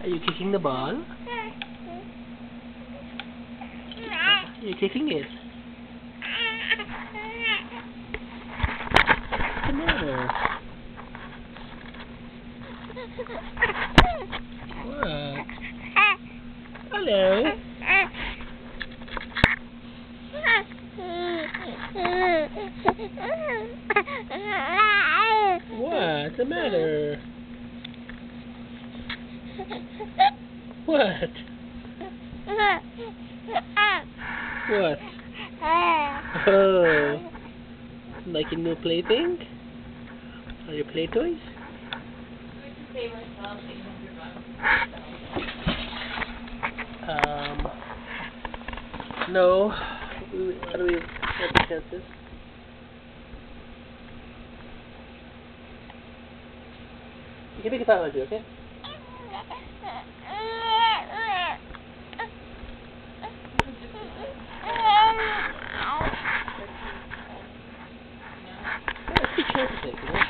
Are you kicking the ball? You're kicking it. What's the matter? What? Hello? What's the matter? What? What? Oh, like a new plaything? Or your play toys? No. How do we have the chances? You can make it 500, okay? That's a good chance to take, you know?